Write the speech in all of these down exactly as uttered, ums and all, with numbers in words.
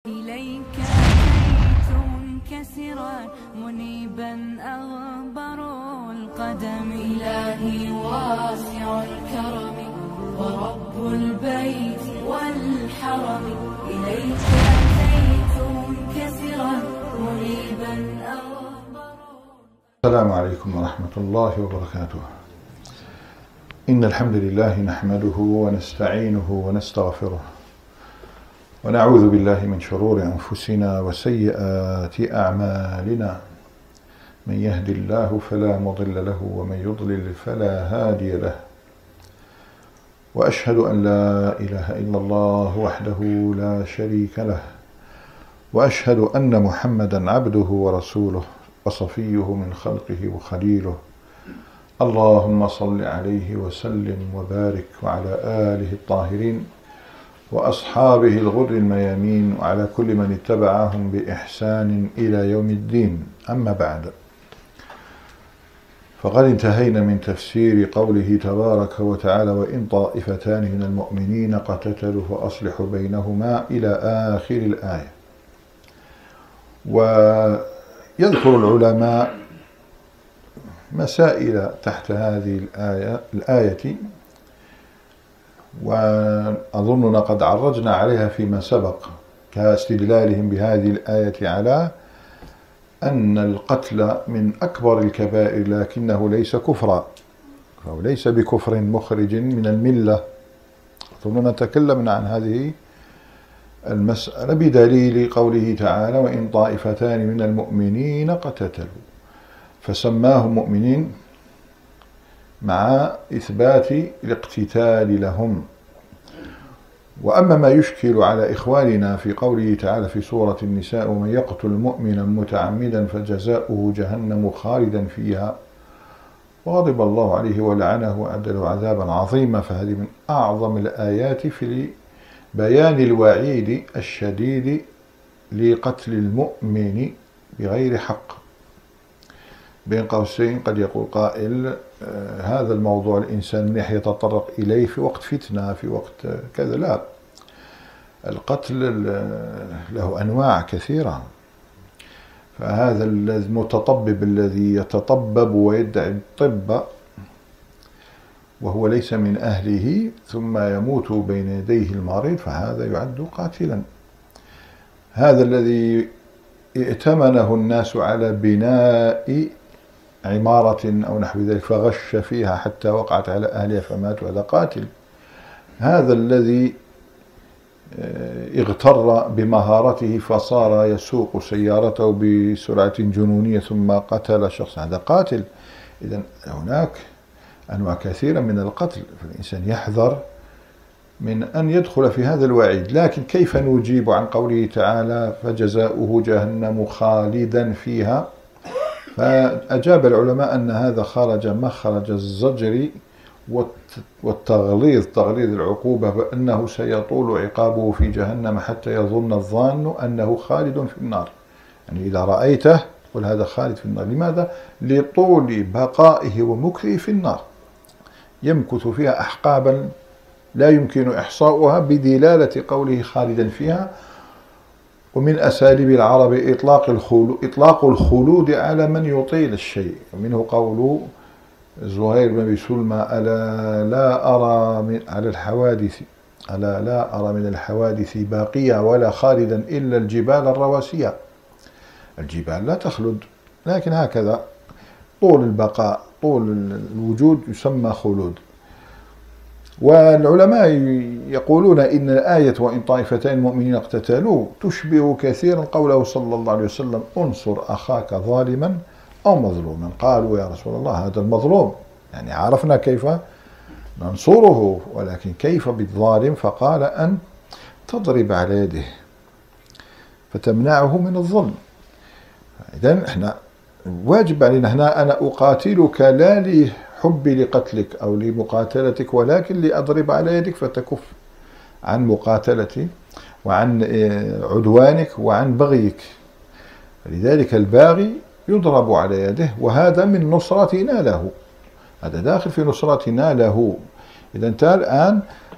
إليك أتيت منكسرا منيبا أغبر القدم. إلهي واسع الكرم ورب البيت والحرم. إليك أتيت منكسرا منيبا أغبر. السلام عليكم ورحمة الله وبركاته. إن الحمد لله نحمده ونستعينه ونستغفره ونعوذ بالله من شرور أنفسنا وسيئات أعمالنا. من يهد الله فلا مضل له ومن يضلل فلا هادي له. وأشهد أن لا إله إلا الله وحده لا شريك له، وأشهد أن محمدا عبده ورسوله وصفيه من خلقه وخليله. اللهم صل عليه وسلم وبارك وعلى آله الطاهرين وأصحابه الغر الميامين وعلى كل من اتبعهم بإحسان إلى يوم الدين. أما بعد، فقد انتهينا من تفسير قوله تبارك وتعالى: وإن طائفتان من المؤمنين اقتتلوا فأصلحوا بينهما إلى آخر الآية. ويذكر العلماء مسائل تحت هذه الآية, الآية وأظننا قد عرجنا عليها فيما سبق، كاستدلالهم بهذه الآية على أن القتل من أكبر الكبائر لكنه ليس كفرا، أو ليس بكفر مخرج من الملة. أظننا تكلمنا عن هذه المسألة بدليل قوله تعالى: وإن طائفتان من المؤمنين اقتتلوا، فسماهم مؤمنين مع إثبات الاقتتال لهم. وأما ما يشكل على إخواننا في قوله تعالى في سورة النساء: ومن يقتل مؤمنا متعمدا فجزاؤه جهنم خالدا فيها وغضب الله عليه ولعنه وأعد له عذابا عظيما، فهذه من أعظم الآيات في بيان الوعيد الشديد لقتل المؤمن بغير حق. بين قوسين قد يقول قائل: آه هذا الموضوع الإنسان منح يتطرق إليه في وقت فتنة، في وقت كذا. لا، القتل له أنواع كثيرة. فهذا المتطبب الذي يتطبب ويدعي الطب وهو ليس من أهله ثم يموت بين يديه المريض، فهذا يعد قاتلا. هذا الذي ائتمنه الناس على بناء عمارة أو نحو ذلك فغش فيها حتى وقعت على أهلها فماتوا، هذا قاتل. هذا الذي اغتر بمهارته فصار يسوق سيارته بسرعة جنونية ثم قتل شخصا، هذا قاتل. إذن هناك أنواع كثيرة من القتل، فالإنسان يحذر من أن يدخل في هذا الوعيد. لكن كيف نجيب عن قوله تعالى: فجزاؤه جهنم خالدا فيها؟ فأجاب العلماء أن هذا خرج مخرج الزجر والتغليظ، تغليظ العقوبة، بأنه سيطول عقابه في جهنم حتى يظن الظان أنه خالد في النار. يعني إذا رأيته قل هذا خالد في النار. لماذا؟ لطول بقائه ومكثه في النار، يمكث فيها أحقابا لا يمكن إحصاؤها بدلالة قوله خالدا فيها. ومن أساليب العرب إطلاق الخلود, إطلاق الخلود على من يطيل الشيء، ومنه قول زهير بن أبي سلمى: ألا لا أرى من على الحوادث ألا لا أرى من الحوادث باقية ولا خالدا إلا الجبال الرواسية. الجبال لا تخلد، لكن هكذا طول البقاء، طول الوجود يسمى خلود. والعلماء يقولون إن الآية وإن طائفتين مؤمنين اقتتلوا تشبه كثيرا قوله صلى الله عليه وسلم: انصر أخاك ظالما أو مظلوما. قالوا: يا رسول الله هذا المظلوم، يعني عرفنا كيف ننصره، ولكن كيف بالظالم؟ فقال: أن تضرب على يده فتمنعه من الظلم. إذن احنا واجب علينا هنا أنا أقاتلك لا لحبي لقتلك أو لمقاتلتك، ولكن لأضرب على يدك فتكف عن مقاتلتي وعن عدوانك وعن بغيك. لذلك الباغي يضرب على يده، وهذا من نصرتنا له، هذا داخل في نصرتنا له. إذا أنت الآن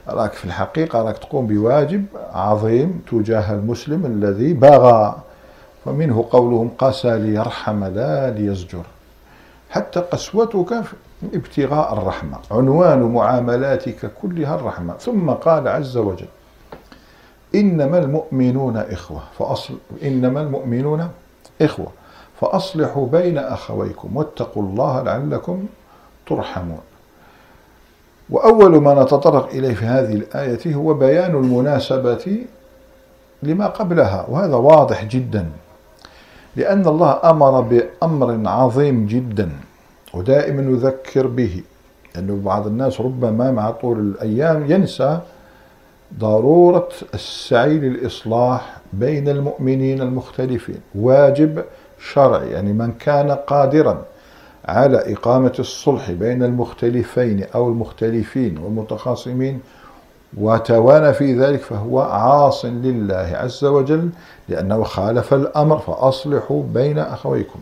راك في الحقيقة راك تقوم بواجب عظيم تجاه المسلم الذي بغى، ومنه قولهم قسى ليرحم لا ليزجر، حتى قسوتك ابتغاء الرحمة، عنوان معاملاتك كلها الرحمة. ثم قال عز وجل إنما المؤمنون إخوة فأصل إنما المؤمنون إخوة فأصلحوا بين أخويكم واتقوا الله لعلكم ترحمون. وأول ما نتطرق إليه في هذه الآية هو بيان المناسبة لما قبلها، وهذا واضح جدا، لأن الله أمر بأمر عظيم جدا ودائما نذكر به، لأنه بعض الناس ربما مع طول الأيام ينسى ضرورة السعي للإصلاح بين المؤمنين المختلفين، واجب شرعي. يعني من كان قادرا على إقامة الصلح بين المختلفين أو المختلفين والمتخاصمين وتوانى في ذلك فهو عاص لله عز وجل، لأنه خالف الأمر فأصلحوا بين أخويكم،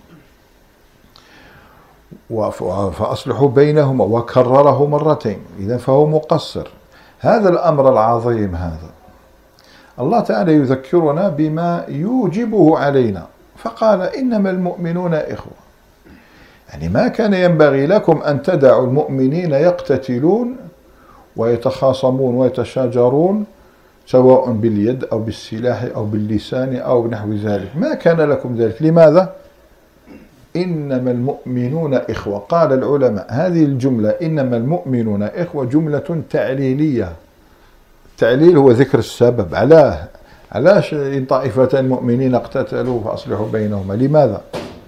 فأصلحوا بينهما، وكرره مرتين، إذا فهو مقصر. هذا الأمر العظيم هذا الله تعالى يذكرنا بما يوجبه علينا، فقال إنما المؤمنون إخوة. يعني ما كان ينبغي لكم أن تدعوا المؤمنين يقتتلون ويتخاصمون ويتشاجرون سواء باليد أو بالسلاح أو باللسان أو نحو ذلك، ما كان لكم ذلك. لماذا؟ إنما المؤمنون إخوة. قال العلماء هذه الجملة إنما المؤمنون إخوة جملة تعليلية. التعليل هو ذكر السبب. علاه علاش إن طائفتان المؤمنين اقتتلوا فأصلحوا بينهما؟ لماذا؟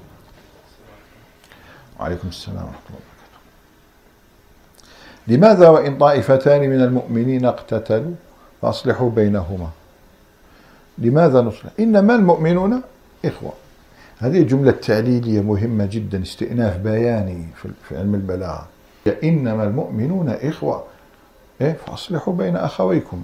وعليكم السلام ورحمة الله وبركاته. لماذا وإن طائفتان من المؤمنين اقتتلوا فأصلحوا بينهما؟ لماذا نصلح؟ إنما المؤمنون إخوة. هذه جملة تعليلية مهمة جدا، استئناف بياني في علم البلاغة. إنما المؤمنون إخوة إيه فأصلحوا بين أخويكم.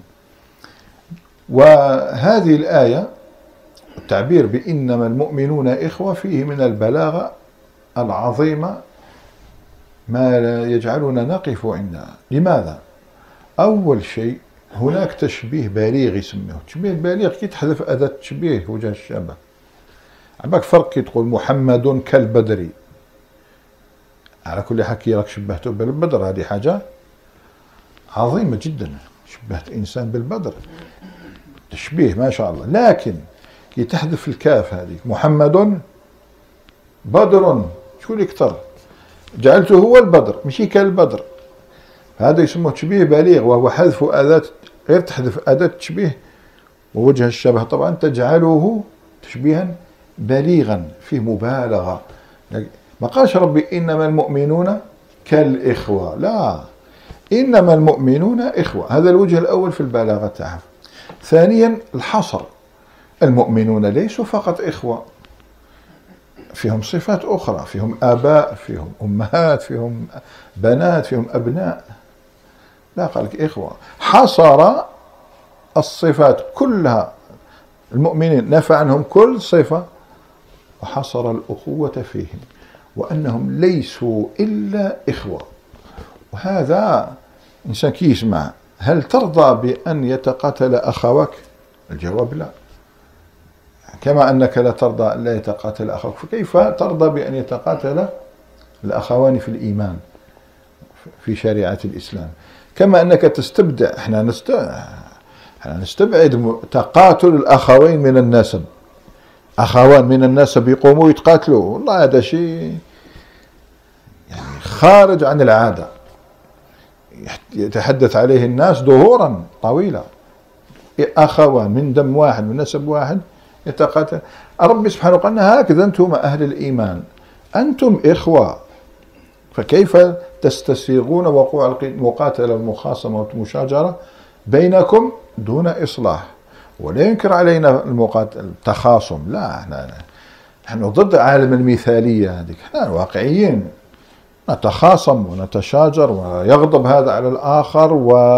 وهذه الآية التعبير بإنما المؤمنون إخوة فيه من البلاغة العظيمة ما يجعلنا نقف عندها. لماذا؟ أول شيء هناك تشبيه بليغ يسميه تشبيه بليغ. كي تحذف أداة تشبيه وجه الشبه، عباك فرق كي تقول محمد كالبدري، على كل حال كي راك شبهته بالبدر هذه حاجة عظيمة جدا، شبهت إنسان بالبدر تشبيه ما شاء الله. لكن كي تحذف الكاف هذه محمد بدر، شكون يكثر؟ جعلته هو البدر ماشي كالبدر، هذا يسموه تشبيه بليغ، وهو حذف أداة، غير تحذف أداة تشبيه ووجه الشبه طبعا تجعله تشبيها بليغا فيه مبالغة. ما قالش ربي إنما المؤمنون كالإخوة، لا، إنما المؤمنون إخوة. هذا الوجه الأول في البلاغة تاعها. ثانيا الحصر، المؤمنون ليسوا فقط إخوة، فيهم صفات أخرى، فيهم آباء، فيهم أمهات، فيهم بنات، فيهم أبناء، لا قال لك إخوة. حصر الصفات كلها، المؤمنين نفى عنهم كل صفة وحصر الأخوة فيهم وأنهم ليسوا إلا إخوة. وهذا إنسان كي يسمع هل ترضى بأن يتقاتل أخوك؟ الجواب لا. كما أنك لا ترضى أن لا يتقاتل أخوك، فكيف ترضى بأن يتقاتل الأخوان في الإيمان في شريعة الإسلام؟ كما أنك تستبدع، احنا نست... احنا نستبعد تقاتل الأخوين من النسب، أخوان من النسب يقوموا يتقاتلوا، والله هذا شيء يعني خارج عن العادة، يتحدث عليه الناس ظهورا طويلة. أخوان من دم واحد من نسب واحد يتقاتل. ربي سبحانه قال هكذا أنتم أهل الإيمان أنتم إخوة، فكيف تستسيغون وقوع المقاتلة والمخاصمة والمشاجرة بينكم دون إصلاح؟ ولا ينكر علينا المقاتل التخاصم، لا، احنا نحن ضد عالم المثالية هذيك، احنا واقعيين، نتخاصم ونتشاجر ويغضب هذا على الآخر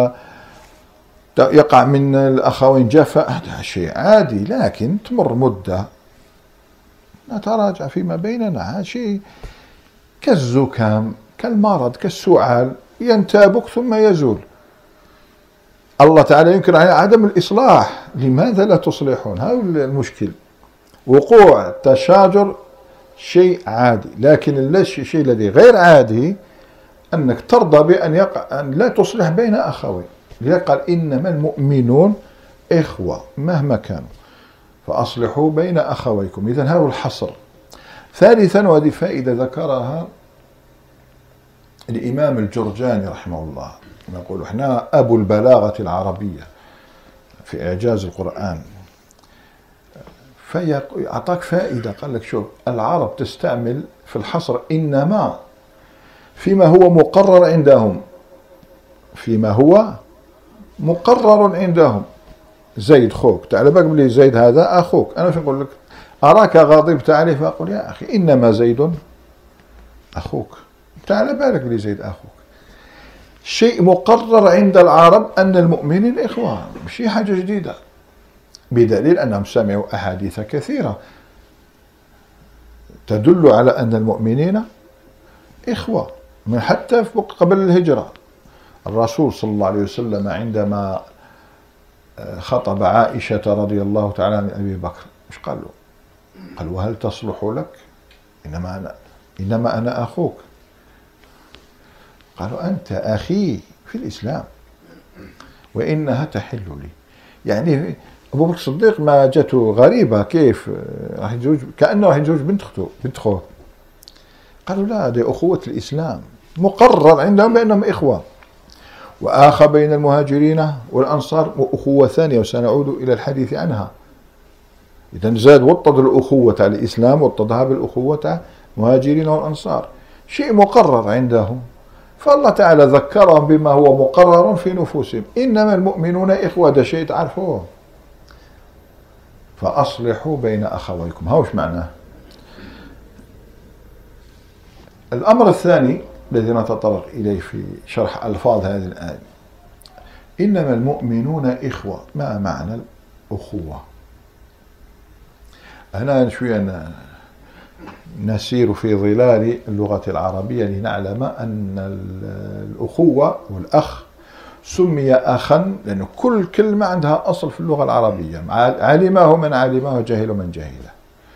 ويقع من الأخوين جفاء، هذا شيء عادي. لكن تمر مدة نتراجع فيما بيننا، هذا شيء كالزكام كالمرض كالسعال، ينتابك ثم يزول. الله تعالى ينكر على عدم الإصلاح. لماذا لا تصلحون؟ هذا المشكل. وقوع التشاجر شيء عادي، لكن الشيء الذي غير عادي أنك ترضى بأن يقع أن لا تصلح بين أخوين. لذلك قال إنما المؤمنون إخوة مهما كانوا فأصلحوا بين أخويكم. إذن هذا الحصر. ثالثا، وهذه فائدة ذكرها الإمام الجرجاني رحمه الله، نقول احنا أبو البلاغة العربية في إعجاز القرآن، فأعطاك فائدة. قال لك شوف، العرب تستعمل في الحصر إنما فيما هو مقرر عندهم، فيما هو مقرر عندهم. زيد خوك، تعال بالك بلي زيد هذا أخوك. أنا شو نقول لك؟ أراك غضبت عليه فأقول يا أخي إنما زيد أخوك، تعال بالك بلي زيد أخوك. شيء مقرر عند العرب أن المؤمنين إخوة، مش حاجة جديدة، بدليل أنهم سمعوا أحاديث كثيرة تدل على أن المؤمنين إخوة من حتى قبل الهجرة. الرسول صلى الله عليه وسلم عندما خطب عائشة رضي الله تعالى عن أبي بكر مش قال له؟ قال وهل تصلح لك؟ إنما أنا إنما أنا أخوك. قالوا أنت أخي في الإسلام وإنها تحل لي. يعني أبو بكر الصديق ما جاته غريبة، كيف راح يتزوج؟ كأنه راح يتزوج بنت أخته بنت أخوه. قالوا لا، هذه أخوة الإسلام مقرر عندهم بأنهم إخوة. وآخى بين المهاجرين والأنصار أخوة ثانية وسنعود إلى الحديث عنها. إذا زاد وطد الأخوة على الإسلام وطدها بالأخوة المهاجرين والأنصار، شيء مقرر عندهم. فالله تعالى ذكرهم بما هو مقرر في نفوسهم، إنما المؤمنون إخوة، ده شيء تعرفوه. فأصلحوا بين أخويكم، هاوش معناه. الأمر الثاني الذي نتطرق إليه في شرح ألفاظ هذه الآية، إنما المؤمنون إخوة. ما معنى الأخوة؟ أنا شوية نسير في ظلال اللغة العربية لنعلم أن الأخوة والأخ سمي أخا لأن كل كلمة عندها أصل في اللغة العربية، علمه من علمه وجهله من جهله.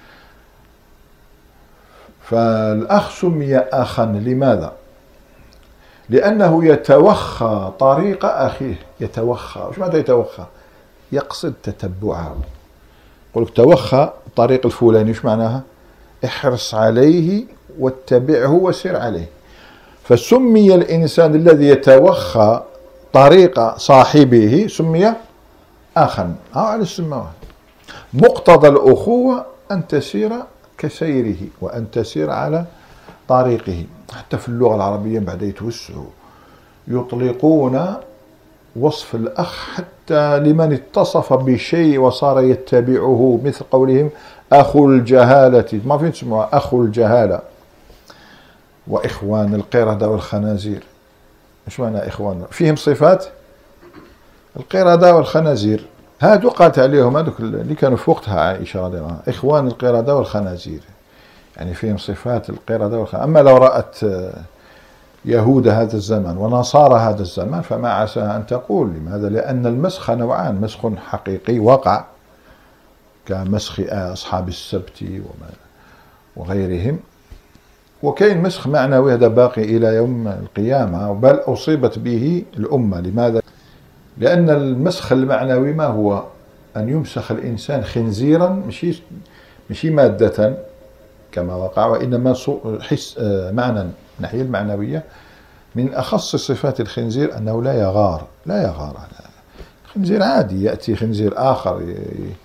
فالأخ سمي أخا لماذا؟ لأنه يتوخى طريق أخيه. يتوخى، وش معنى يتوخى؟ يقصد تتبعه. يقول لك توخى طريق الفلاني، وش معناها؟ احرص عليه واتبعه وسر عليه. فسمي الإنسان الذي يتوخى طريق صاحبه سمي أخا، أو على السماوات. مقتضى الأخوة أن تسير كسيره وأن تسير على طريقه. حتى في اللغة العربية بعد يتوسعوا يطلقون وصف الأخ حتى لمن اتصف بشيء وصار يتبعه، مثل قولهم أخو الجهالة، ما فين تسموها أخو الجهالة. وإخوان القردة والخنازير، ايش معنى إخوان؟ فيهم صفات القردة والخنازير، هادو قالت عليهم هذوك اللي كانوا في وقتها عائشة رضي الله عنها، إخوان القردة والخنازير، يعني فيهم صفات القردة والخنازير. أما لو رأت يهود هذا الزمن ونصارى هذا الزمن فما عساها أن تقول. لماذا؟ لأن المسخ نوعان، مسخ حقيقي وقع كمسخ أصحاب السبت وغيرهم، وكاين مسخ معنوي هذا باقي إلى يوم القيامة، بل أصيبت به الأمة. لماذا؟ لأن المسخ المعنوي ما هو؟ أن يمسخ الإنسان خنزيرا، مشي مشي مادة كما وقع، وإنما حس معنى الناحية المعنوية. من أخص صفات الخنزير أنه لا يغار، لا يغار على الخنزير. عادي يأتي خنزير آخر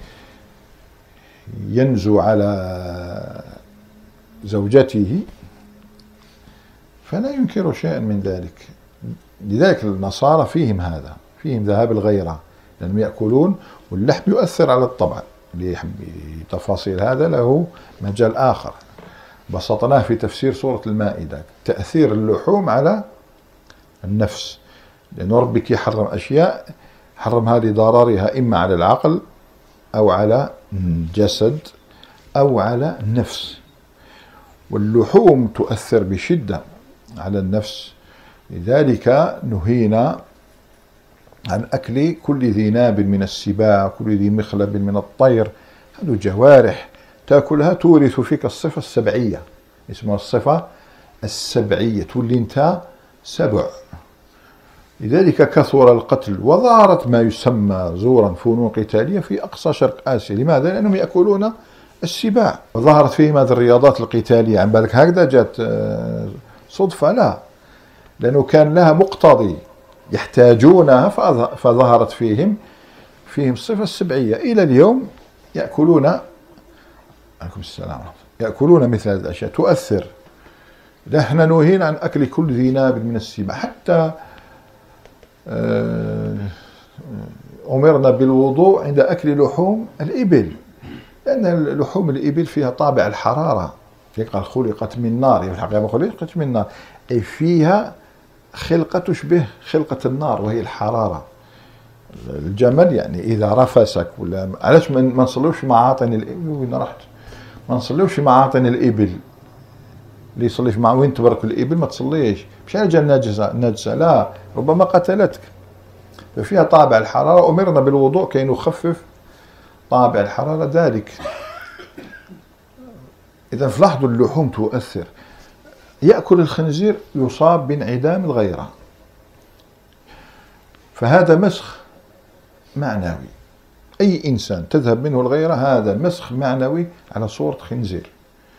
ينزو على زوجته فلا ينكر شيئا من ذلك. لذلك النصارى فيهم هذا، فيهم ذهاب الغيرة، لأنهم يأكلون واللحم يؤثر على الطبع. لتفاصيل هذا له مجال آخر بسطناه في تفسير سورة المائدة، تأثير اللحوم على النفس. لأن ربك يحرم أشياء حرمها لضررها إما على العقل أو على الجسد أو على النفس، واللحوم تؤثر بشدة على النفس. لذلك نهينا عن أكل كل ذي ناب من السباع، كل ذي مخلب من الطير. هذه جوارح تأكلها تورث فيك الصفة السبعية، اسمها الصفة السبعية، تولي انت سبع. لذلك كثر القتل وظهرت ما يسمى زورا فنون قتالية في أقصى شرق آسيا. لماذا؟ لأنهم يأكلون السباع، وظهرت فيهم هذه الرياضات القتالية. عن بالك هكذا جات صدفة؟ لا، لأنه كان لها مقتضي يحتاجونها، فظهرت فيهم فيهم الصفة السبعية. إلى اليوم يأكلون، عليكم السلام، يأكلون مثل هذه الأشياء تؤثر. نحن نهينا عن أكل كل ذي ناب من السباع، حتى أمرنا بالوضوء عند أكل لحوم الإبل، لأن لحوم الإبل فيها طابع الحرارة. قال خلقت من نار، في الحقيقة خلقت من نار، أي فيها خلقة تشبه خلقة النار وهي الحرارة. الجمل يعني إذا رفسك ولا، علاش ما نصلوش معاطن الإبل؟ وين رحت؟ ما نصلوش معاطن الإبل. اللي يصليش مع وين تبرك الإبل ما تصليش، مش حاجة ناجسة ناجسة، لا، ربما قتلتك. ففيها طابع الحرارة، أمرنا بالوضوء كي نخفف طابع الحرارة ذلك. إذا فلاحظوا اللحوم تؤثر. يأكل الخنزير يصاب بانعدام الغيرة، فهذا مسخ معنوي. أي إنسان تذهب منه الغيرة هذا مسخ معنوي على صورة خنزير.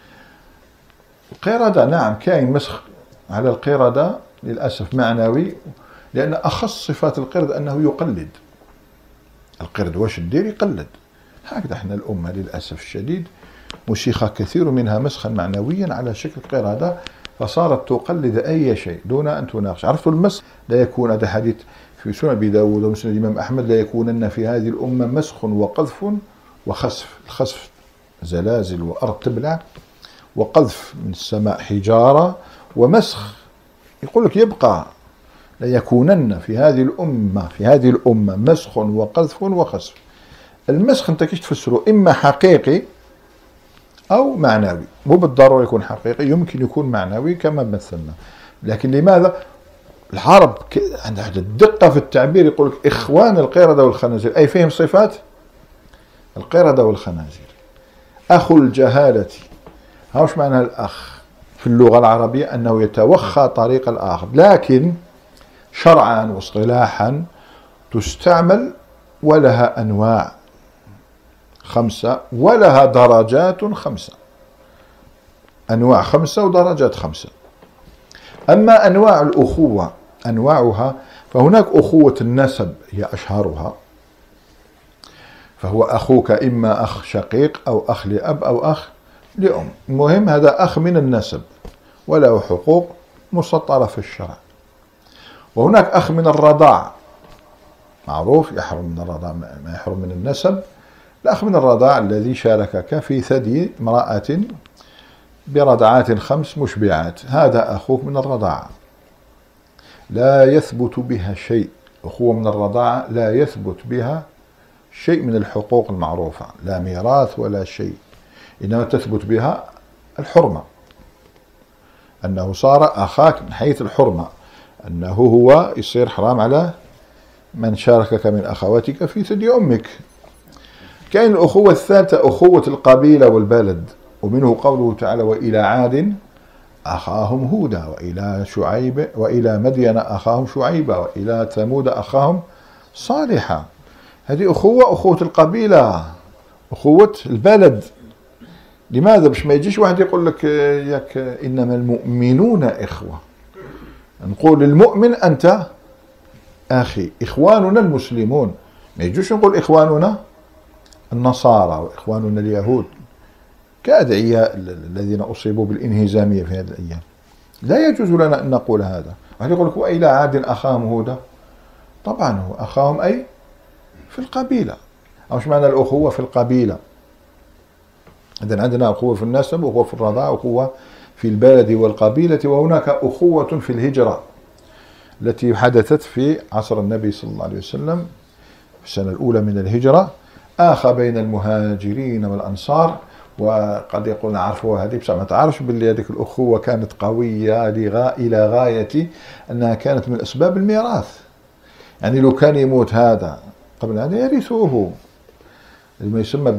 القردة نعم كاين مسخ على القردة للأسف معنوي، لأن أخص صفات القرد أنه يقلد. القرد واش الدير؟ يقلد. هكذا احنا الأمة للأسف الشديد مسخة كثير منها مسخا معنويا على شكل قردة، فصارت تقلد أي شيء دون أن تناقش. عرفتوا المسخ لا يكون، هذا حديث في سنن أبي داود ومسند الإمام أحمد، لا يكونن في هذه الأمة مسخ وقذف وخسف. الخسف زلازل وأرض تبلع، وقذف من السماء حجارة، ومسخ يقول لك يبقى لا يكونن في هذه الأمة في هذه الأمة مسخ وقذف وخسف. المسخ أنت كيف تفسره؟ إما حقيقي أو معنوي، مو بالضرورة يكون حقيقي، يمكن يكون معنوي كما مثلنا. لكن لماذا؟ العرب عندها الدقة في التعبير، يقول لك إخوان القردة والخنازير، أي فيهم صفات القردة والخنازير. أخو الجهالة، هاوش معنى الأخ في اللغة العربية؟ أنه يتوخى طريق الآخر، لكن شرعا واصطلاحا تستعمل ولها أنواع خمسة ولها درجات خمسة، أنواع خمسة ودرجات خمسة. أما أنواع الأخوة أنواعها، فهناك أخوة النسب هي أشهرها، فهو أخوك إما أخ شقيق أو أخ لأب أو أخ لأم، المهم هذا أخ من النسب وله حقوق مسطرة في الشرع. وهناك أخ من الرضاع، معروف يحرم من الرضاع ما يحرم من النسب. الأخ من الرضاع الذي شاركك في ثدي امرأة برضعات خمس مشبعات، هذا أخوك من الرضاعة، لا يثبت بها شيء. أخوة من الرضاعة لا يثبت بها شيء من الحقوق المعروفة، لا ميراث ولا شيء، إنما تثبت بها الحرمة، أنه صار أخاك من حيث الحرمة، أنه هو يصير حرام على من شاركك من أخواتك في ثدي أمك. كاين الأخوة الثالثة أخوة القبيلة والبلد، ومنه قوله تعالى وإلى عاد أخاهم هودا وإلى شعيب وإلى مدين أخاهم شعيبا وإلى ثمود أخاهم صالحا. هذه أخوة أخوة القبيلة، أخوة البلد. لماذا؟ باش ما يجيش واحد يقول لك ياك إنما المؤمنون إخوة، نقول المؤمن أنت أخي، إخواننا المسلمون، ما يجوش نقول إخواننا النصارى وإخواننا اليهود كأدعياء الذين أصيبوا بالانهزامية في هذه الأيام. لا يجوز لنا أن نقول هذا. واحد يقول لك وإلى عاد أخاهم هودا، طبعا هو أخاهم أي في القبيلة، أو مش معنى الأخوة في القبيلة. إذن عندنا أخوة في النسب، أخوة في الرضاعة، أخوة في البلد والقبيلة، وهناك أخوة في الهجرة التي حدثت في عصر النبي صلى الله عليه وسلم في السنة الأولى من الهجرة، آخى بين المهاجرين والأنصار. وقد يقولون عرفوا هذه، بس ما تعرفش باللي هذيك الأخوة كانت قوية إلى غاية أنها كانت من أسباب الميراث. يعني لو كان يموت هذا قبل هذا يرثوه، ما يسمى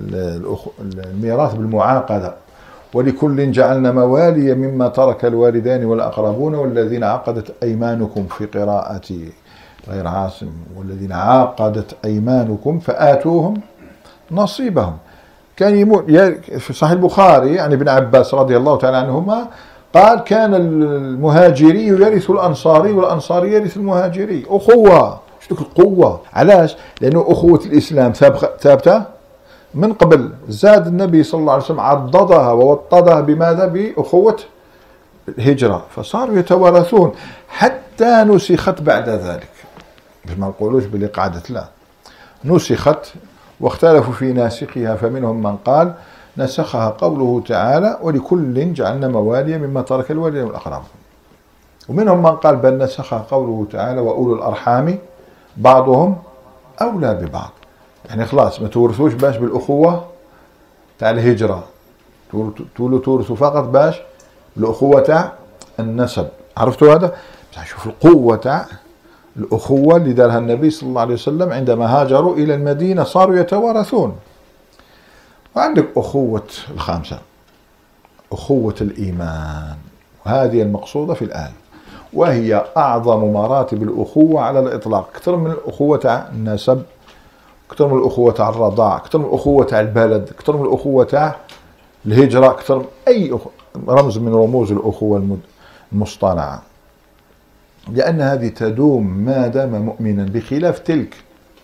بالميراث بالمعاقدة. ولكل جعلنا موالي مما ترك الوالدان والأقربون والذين عقدت أيمانكم، في قراءة غير عاصم والذين عقدت أيمانكم فآتوهم نصيبهم. كان يموت في صحيح البخاري عن ابن عباس رضي الله تعالى عنهما قال كان المهاجري يرث الأنصاري والأنصاري يرث المهاجري. أخوة، شو القوة؟ علاش؟ لأنه أخوة الإسلام ثابتة من قبل. زاد النبي صلى الله عليه وسلم عضدها ووطدها بماذا؟ بأخوة الهجرة، فصاروا يتوارثون حتى نسخت بعد ذلك. ما نقولوش بلي قعدت، لا، نسخت واختلفوا في ناسخها، فمنهم من قال نسخها قوله تعالى ولكل جعلنا مواليا مما ترك الوالدين والأقربون، ومنهم من قال بل نسخها قوله تعالى وأولو الأرحام بعضهم أولى ببعض. يعني خلاص ما تورثوش باش بالأخوة تاع الهجرة، تولوا تورثوا فقط باش بالأخوة تاع النسب. عرفتوا هذا؟ شوف القوة تاع الأخوة اللي دارها النبي صلى الله عليه وسلم عندما هاجروا إلى المدينة صاروا يتوارثون. وعندك أخوة الخامسة، أخوة الإيمان، وهذه المقصودة في الآية، وهي أعظم مراتب الأخوة على الإطلاق، أكثر من الأخوة تاع النسب، أكثر من الأخوة تاع الرضاع، أكثر من الأخوة تاع البلد، أكثر من الأخوة تاع الهجرة، أكثر من أي رمز من رموز الأخوة المصطنعة، لأن هذه تدوم ما دام مؤمنا، بخلاف تلك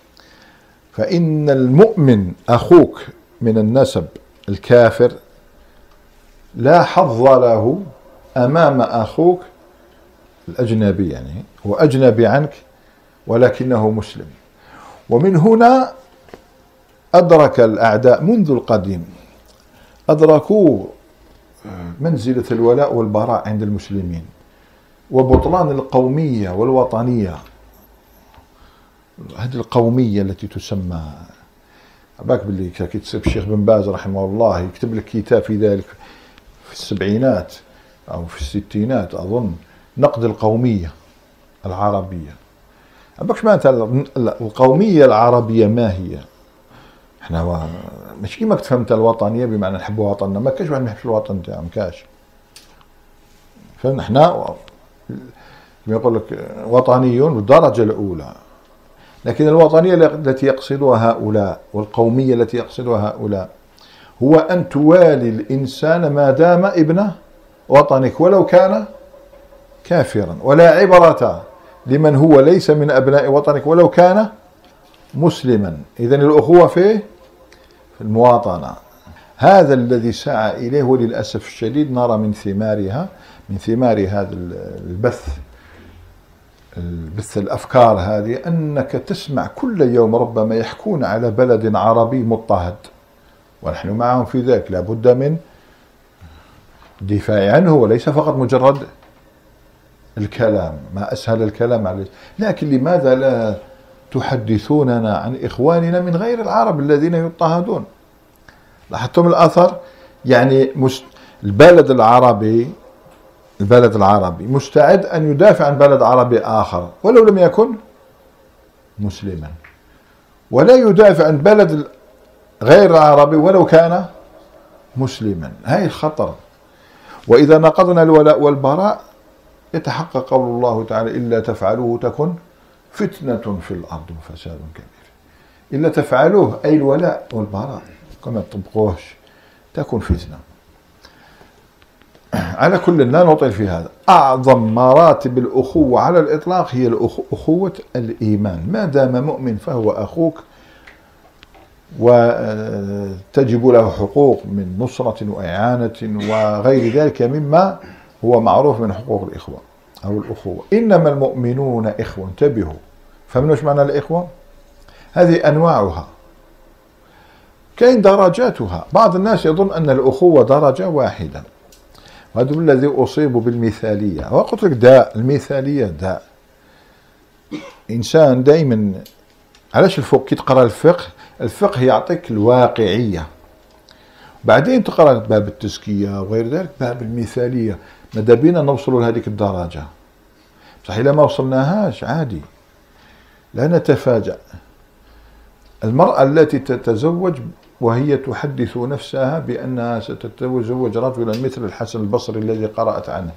فإن المؤمن أخوك من النسب الكافر لا حظ له أمام أخوك الأجنبي، يعني هو أجنبي عنك ولكنه مسلم. ومن هنا أدرك الأعداء منذ القديم، أدركوا منزلة الولاء والبراء عند المسلمين وبطلان القومية والوطنية. هذه القومية التي تسمى، باك باللي كي تسب الشيخ بن باز رحمه الله يكتب لك كتاب في ذلك في السبعينات أو في الستينات أظن، نقد القومية العربية. باكش معناتها القومية العربية ما هي؟ احنا ماشي كيما فهمت الوطنية بمعنى نحبوا وطننا، ما كاش واحد ما يحبش الوطن تاعو، ما كاش. فهمنا احنا كما يقول لك وطنيون بالدرجة الأولى، لكن الوطنية التي يقصدها هؤلاء والقومية التي يقصدها هؤلاء هو أن توالي الإنسان ما دام ابن وطنك ولو كان كافرا، ولا عبرة لمن هو ليس من أبناء وطنك ولو كان مسلما. إذن الأخوة في في المواطنة، هذا الذي سعى إليه، وللأسف الشديد نرى من ثمارها، من ثمار هذا البث البث الأفكار هذه، أنك تسمع كل يوم ربما يحكون على بلد عربي مضطهد، ونحن معهم في ذلك، لابد من الدفاع عنه، وليس فقط مجرد الكلام. ما أسهل الكلام عليه، لكن لماذا لا تحدثوننا عن إخواننا من غير العرب الذين يضطهدون؟ لاحظتم الأثر؟ يعني البلد العربي البلد العربي مستعد أن يدافع عن بلد عربي آخر ولو لم يكن مسلما، ولا يدافع عن بلد غير عربي ولو كان مسلما. هاي الخطر. وإذا نقضنا الولاء والبراء يتحقق قول الله تعالى إلا تفعلوه تكن فتنة في الأرض وفساد كبير. إلا تفعلوه أي الولاء والبراء كما تطبقوهش تكن فتنة. على كل لا نطيل في هذا. أعظم مراتب الأخوة على الإطلاق هي أخوة الإيمان. ما دام مؤمن فهو أخوك، وتجب له حقوق من نصرة وإعانة وغير ذلك مما هو معروف من حقوق الإخوة أو الأخوة. إنما المؤمنون إخوة. انتبهوا، فهمنا ايش معنى الإخوة؟ هذه أنواعها، كاين درجاتها. بعض الناس يظن أن الأخوة درجة واحدة، وهذا الذي أصيب بالمثالية. وقلت لك داء، المثالية داء. إنسان دائما، علاش الفقه كي تقرأ الفقه، الفقه يعطيك الواقعية، بعدين تقرأ باب التزكية وغير ذلك باب المثالية. ماذا بينا نوصلوا لهذيك الدرجة، بصح إلا ما وصلناهاش عادي. لا نتفاجأ. المرأة التي تتزوج وهي تحدث نفسها بأنها ستتزوج رجلا مثل الحسن البصري الذي قرأت عنه،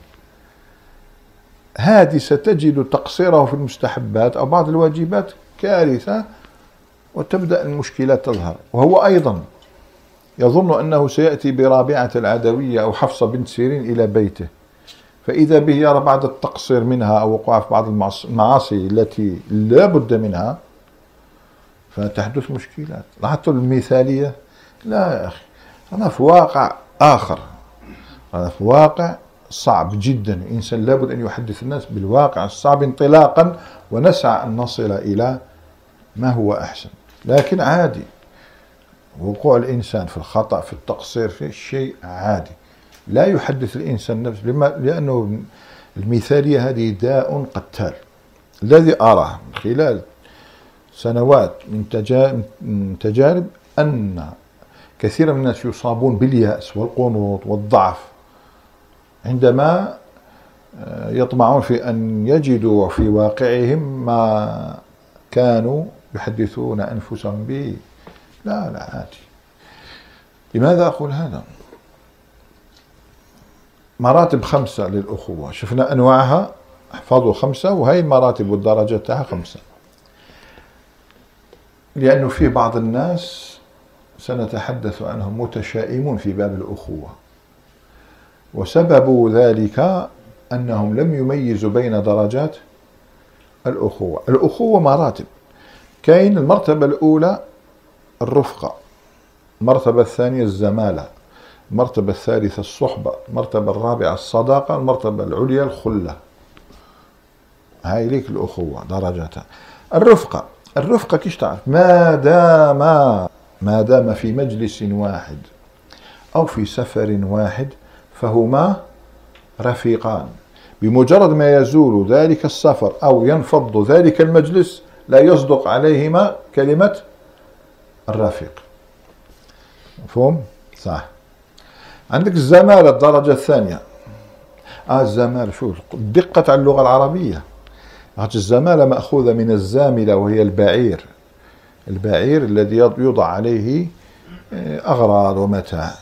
هذه ستجد تقصيره في المستحبات أو بعض الواجبات كارثة، وتبدأ المشكلات تظهر. وهو أيضا يظن أنه سيأتي برابعة العدوية أو حفصة بنت سيرين إلى بيته، فإذا به يرى بعد التقصير منها أو وقوع في بعض المعاصي التي لا بد منها، فتحدث مشكلات. لاحظتوا المثالية؟ لا يا أخي، أنا في واقع آخر، أنا في واقع صعب جدا. الإنسان لابد أن يحدث الناس بالواقع الصعب انطلاقا، ونسعى أن نصل إلى ما هو أحسن. لكن عادي وقوع الإنسان في الخطأ، في التقصير، في شيء عادي، لا يحدث الإنسان نفسه، لأنه المثالية هذه داء قتال. الذي أراه من خلال سنوات من تجارب أن كثير من الناس يصابون باليأس والقنوط والضعف عندما يطمعون في أن يجدوا في واقعهم ما كانوا يحدثون أنفسهم به. لا لا عادي. لماذا أقول هذا؟ مراتب خمسة للأخوة، شفنا أنواعها، احفظوا خمسة، وهي المراتب والدرجات تاعها خمسة. لأنه في بعض الناس سنتحدث عنهم متشائمون في باب الأخوة، وسبب ذلك أنهم لم يميزوا بين درجات الأخوة. الأخوة مراتب، كاين المرتبة الأولى الرفقة، المرتبة الثانية الزمالة، المرتبة الثالثة الصحبة، المرتبة الرابعة الصداقة، المرتبة العليا الخلة. هاي ليك الأخوة درجاتها. الرفقة، الرفقة كيش تعرف؟ ما دام ما دام في مجلس واحد أو في سفر واحد فهما رفيقان. بمجرد ما يزول ذلك السفر أو ينفض ذلك المجلس لا يصدق عليهما كلمة الرفيق. مفهوم؟ صح. عندك الزمالة الدرجة الثانية. آه الزمالة، شوف دقة على اللغة العربية. الزمالة مأخوذة من الزاملة وهي البعير، البعير الذي يوضع عليه أغراض ومتاع.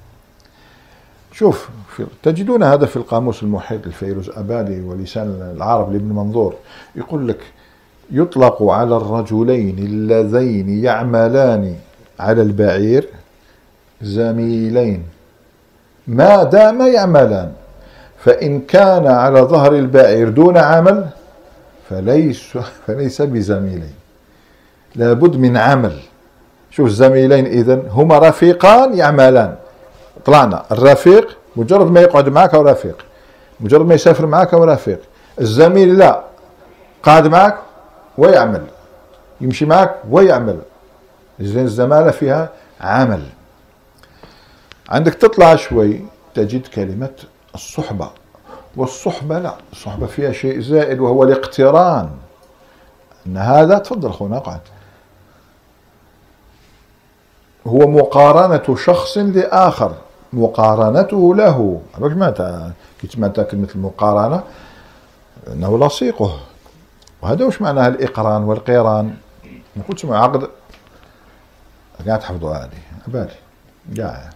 شوف تجدون هذا في القاموس المحيط لفيروز أبادي ولسان العرب لابن منظور، يقول لك يطلق على الرجلين اللذين يعملان على البعير زميلين ما دام يعملان، فإن كان على ظهر البعير دون عمل فليس فليس بزميلين، لابد من عمل. شوف الزميلين إذن هما رفيقان يعملان. طلعنا الرفيق مجرد ما يقعد معك هو رفيق، مجرد ما يسافر معك هو رفيق. الزميل لا، قاعد معك ويعمل، يمشي معك ويعمل. إذن الزمالة فيها عمل. عندك تطلع شوي تجد كلمة الصحبة، والصحبة لا، الصحبة فيها شيء زائد وهو الاقتران. أن هذا تفضل أخونا اقعد، هو مقارنة شخص لآخر، مقارنته له. عرفت معناتها كي تسمعت كلمة المقارنة أنه لصيقه، وهذا وش معناها الإقران والقيران. نقول تسمع عقد قاعد تحفظوا هذه أبالي قاعد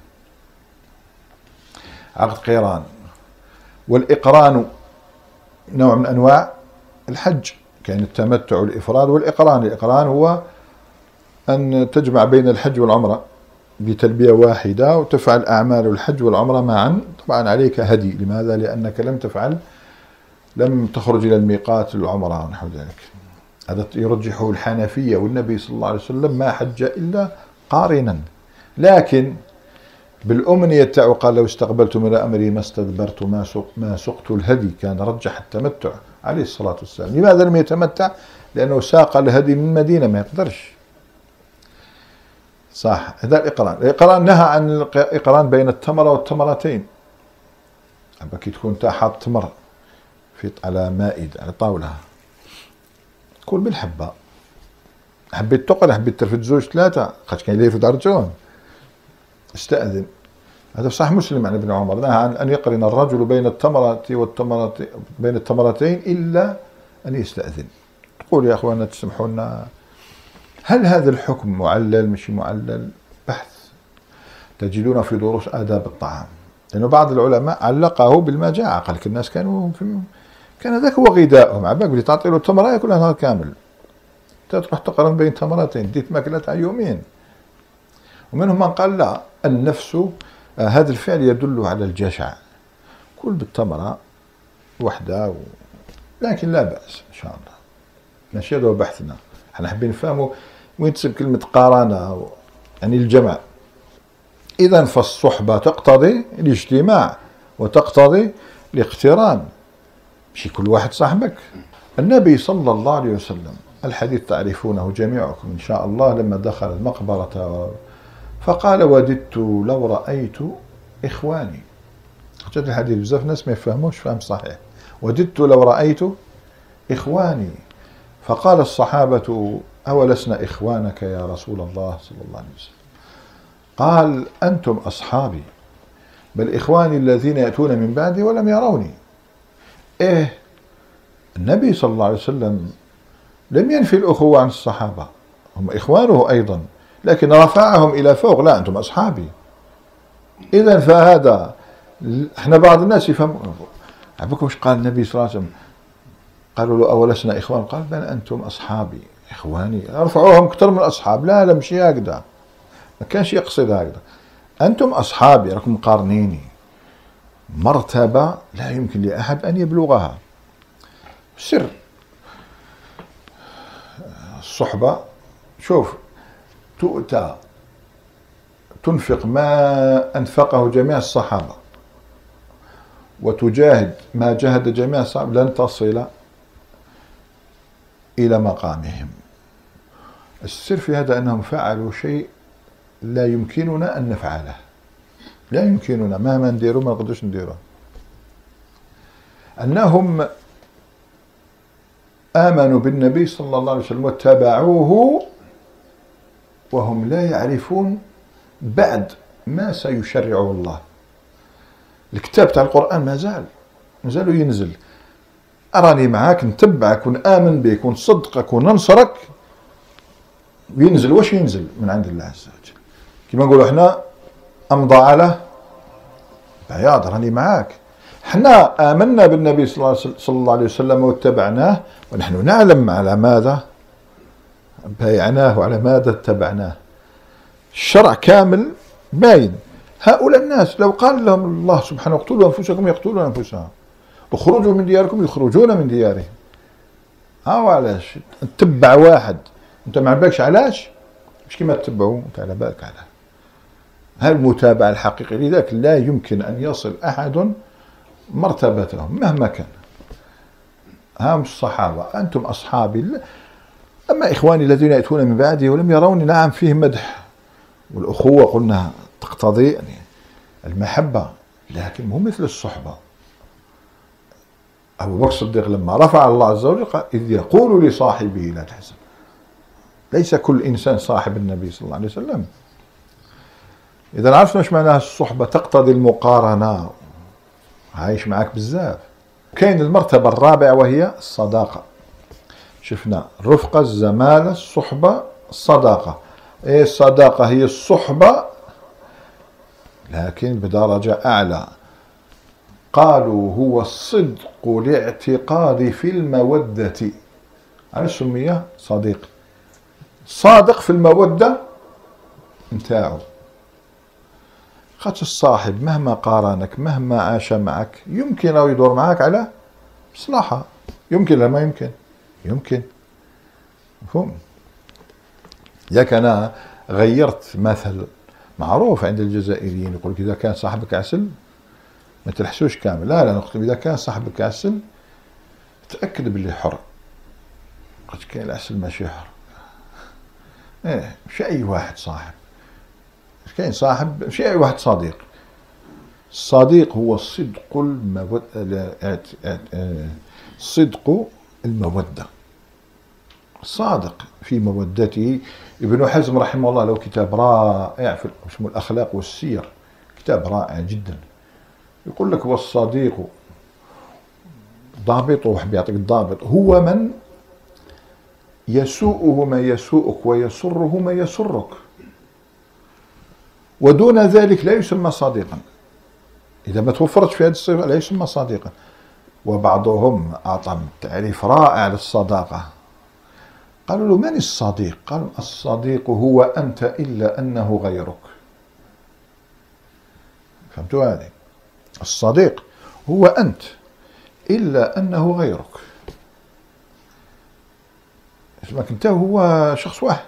عقد قيران. والإقران نوع من أنواع الحج، كان التمتع والإفراد والإقران. الإقران هو أن تجمع بين الحج والعمرة بتلبية واحدة وتفعل أعمال الحج والعمرة معا. طبعا عليك هدي، لماذا؟ لأنك لم تفعل، لم تخرج إلى الميقات العمرة ونحو ذلك. هذا يرجحه الحنفية، والنبي صلى الله عليه وسلم ما حج إلا قارنا. لكن بالأمنية تاعو قال لو استقبلت من أمري ما استدبرت ما سق ما سقت الهدي، كان رجح التمتع عليه الصلاة والسلام. لماذا لم يتمتع؟ لأنه ساق الهدي من المدينة، ما يقدرش. صح. هذا الإقران. الإقران نهى عن الإقران بين التمرة والتمرتين. كي تكون تا حاط تمر في على مائد على طاولة، كل بالحبة، حبيت تقل حبيت ترفد زوج ثلاثة، خاطر كاين اللي يرفد أرجون استأذن. هذا صح مسلم عن ابن عمر، نهى عن أن يقرن الرجل بين التمرة والتمرة بين التمرتين إلا أن يستأذن. تقول يا أخوانا تسمحوا لنا، هل هذا الحكم معلل مش معلل؟ بحث تجدون في دروس آداب الطعام، لأنه بعض العلماء علقه بالمجاعة، قال لك الناس كانوا في كان ذاك هو غذائهم، عباك بدي تعطي له تمرة ياكلها نهار كامل، تروح تقارن بين تمرتين ديت ماكلتها يومين. ومنهم من قال لا، النفس آه هذا الفعل يدل على الجشع، كل بالتمرة وحدة و... لكن لا بأس إن شاء الله. ماشي هذا هو بحثنا، احنا حابين نفهموا وين تسب كلمة قارنة، يعني الجمع. إذا فالصحبة تقتضي الاجتماع وتقتضي الاقتران، مش كل واحد صاحبك. النبي صلى الله عليه وسلم الحديث تعرفونه جميعكم إن شاء الله، لما دخل المقبرة فقال وددت لو رأيت إخواني. حتى الحديث بزاف ناس ما يفهموش فهم صحيح. وددت لو رأيت إخواني، فقال الصحابة أولسنا إخوانك يا رسول الله صلى الله عليه وسلم؟ قال أنتم أصحابي، بل إخواني الذين يأتون من بعدي ولم يروني. إيه، النبي صلى الله عليه وسلم لم ينفي الأخوة عن الصحابة، هم إخوانه أيضا، لكن رفعهم إلى فوق، لا أنتم أصحابي. إذا فهذا احنا بعض الناس يفهم عبكم وش قال النبي صلى الله عليه وسلم؟ قالوا له أولسنا إخوان؟ قال بل أنتم أصحابي، إخواني رفعوهم أكثر من أصحاب. لا لا مش هكذا، ما كانش يقصد هكذا. أنتم أصحابي، راكم مقارنيني، مرتبة لا يمكن لأحد أن يبلغها. سر الصحبة، شوف، تؤتى تنفق ما أنفقه جميع الصحابة وتجاهد ما جاهد جميع الصحابة، لن تصل إلى مقامهم. السر في هذا أنهم فعلوا شيء لا يمكننا أن نفعله، لا يمكننا مهما نديروا ما نقدرش نديروه. أنهم آمنوا بالنبي صلى الله عليه وسلم واتبعوه وهم لا يعرفون بعد ما سيشرعه الله. الكتاب تاع القرآن ما زال مازالوا ينزل، أراني معاك نتبعك ونآمن بك ونصدقك وننصرك، وينزل واش ينزل من عند الله عز وجل. كما نقولوا احنا أمضى على بياض، راني معاك. احنا آمنا بالنبي صلى الله عليه وسلم واتبعناه، ونحن نعلم على ماذا بايعناه وعلى ماذا اتبعناه. الشرع كامل باين. هؤلاء الناس لو قال لهم الله سبحانه اقتلوا أنفسكم يقتلون أنفسهم، اخرجوا من دياركم يخرجون من ديارهم. ها علاش تتبع واحد انت ما عباكش علاش؟ مش كما تتبعوا انت على بالك على هذه المتابعة الحقيقية. لذلك لا يمكن أن يصل أحد مرتبتهم مهما كان. هم الصحابة أنتم أصحابي، أما إخواني الذين يأتون من بعدي ولم يروني، نعم فيه مدح، والأخوة قلنا تقتضي يعني المحبة، لكن مو مثل الصحبة. أبو بكر الصديق لما رفع الله عز وجل قال إذ يقول لصاحبه لا تحزن. ليس كل إنسان صاحب النبي صلى الله عليه وسلم. إذا عرفنا ايش معناها الصحبة، تقتضي المقارنة، عايش معك بزاف. كاين المرتبة الرابعة وهي الصداقة. شفنا الرفقة، الزمالة، الصحبة، الصداقة. إيه الصداقة هي الصحبة لكن بدرجة أعلى. قالوا هو الصدق الاعتقاد في المودة. علاش سمي صديق؟ صادق في المودة نتاعو. خاطر الصاحب مهما قارنك مهما عاش معك يمكن أو يدور معك على مصلحة، يمكن لا ما يمكن، يمكن. مفهوم؟ ياك أنا غيرت مثل معروف عند الجزائريين، يقول لك إذا كان صاحبك عسل ما تلحسوش كامل. لا لا نقول إذا كان صاحبك عسل تأكد باللي حر. قلت كاين العسل ماشي حر. ايه مش أي واحد صاحب، كاين صاحب مش أي واحد صديق. الصديق هو صدق المودة، صدق المودة، صادق في مودته. ابن حزم رحمه الله له كتاب رائع في اسمه الأخلاق والسير، كتاب رائع جدا. يقول لك والصديق ضابطه، وحب يعطيك الضابط، هو من يسوءه ما يسوءك ويسره ما يسرك، ودون ذلك لا يسمى صديقا. إذا ما توفرت في هذه الصفة لا يسمى صديقا. وبعضهم أعطى تعريف رائع للصداقة، قالوا له من الصديق؟ قال الصديق هو أنت إلا أنه غيرك. فهمتوا هذه؟ الصديق هو أنت إلا أنه غيرك. اسمك أنت هو شخص واحد.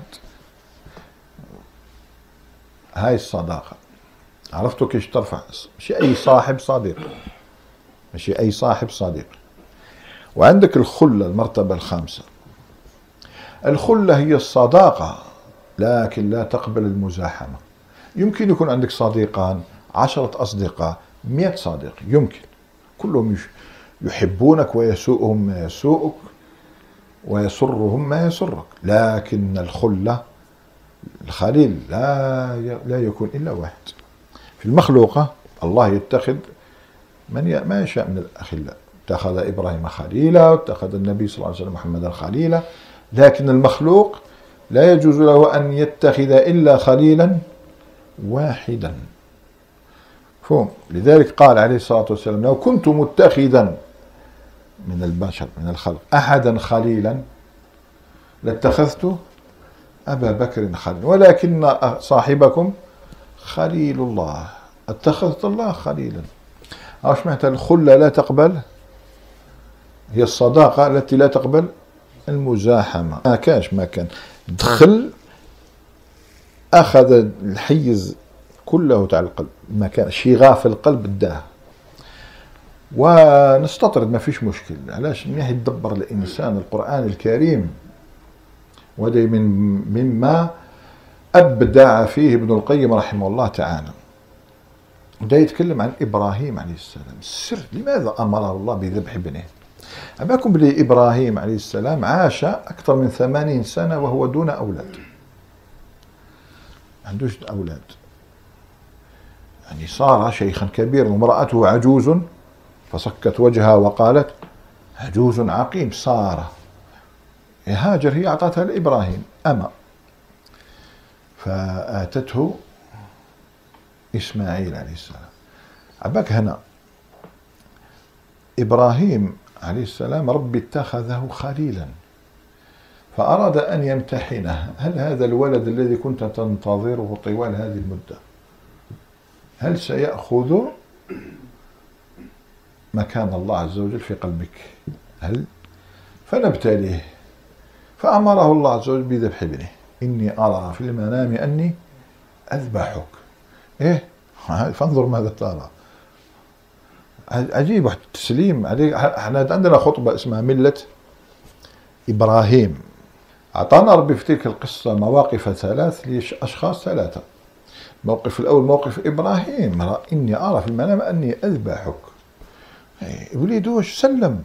هاي الصداقة. عرفتوا كيف ترفع؟ مش أي صاحب صديق، مش أي صاحب صديق. وعندك الخلة المرتبة الخامسة. الخلة هي الصداقة لكن لا تقبل المزاحمة. يمكن يكون عندك صديقان، عشرة أصدقاء، مئة صديق، يمكن كلهم يحبونك ويسوءهم ما يسوءك ويسرهم ما يسرك، لكن الخلة الخليل لا لا يكون إلا واحد. في المخلوقة الله يتخذ من ما يشاء من الأخلاء، اتخذ إبراهيم خليلا واتخذ النبي صلى الله عليه وسلم محمدا خليلا، لكن المخلوق لا يجوز له أن يتخذ إلا خليلا واحدا. فهم؟ لذلك قال عليه الصلاة والسلام لو كنت متخذا من البشر من الخلق أحدا خليلا لاتخذت أبا بكر خليلا، ولكن صاحبكم خليل الله، اتخذت الله خليلا. أوش معناتها الخلة لا تقبل؟ هي الصداقة التي لا تقبل المزاحمة. ما كانش ما كان دخل أخذ الحيز كله تاع القلب، ما كان شغاف القلب اداه. ونستطرد ما فيش مشكل، علاش منيح يتدبر الإنسان القرآن الكريم، وهذا من مما أبدع فيه ابن القيم رحمه الله تعالى. وده يتكلم عن إبراهيم عليه السلام، السر لماذا أمره الله بذبح ابنه. أباكم بلي إبراهيم عليه السلام عاش أكثر من ثمانين سنة وهو دون أولاد، ما عندوش أولاد، يعني صار شيخا كبيرا وامرأته عجوز فصكت وجهها وقالت عجوز عقيم. سارة هاجر هي أعطتها لإبراهيم أما، فآتته إسماعيل عليه السلام. عباك هنا إبراهيم عليه السلام ربي اتخذه خليلا، فأراد أن يمتحنه، هل هذا الولد الذي كنت تنتظره طوال هذه المدة هل سيأخذ مكان الله عز وجل في قلبك؟ هل فنبتليه. فأمره الله عز وجل بذبح ابنه. إني أرى في المنام أني أذبحك. إيه فانظر ماذا ترى. عجيب التسليم عليه. احنا عندنا خطبة اسمها ملة إبراهيم. أعطانا ربي في تلك القصة مواقف ثلاث لأشخاص ثلاثة. الموقف الأول موقف إبراهيم، إني أرى في المنام أني أذبحك. وليدوش سلم،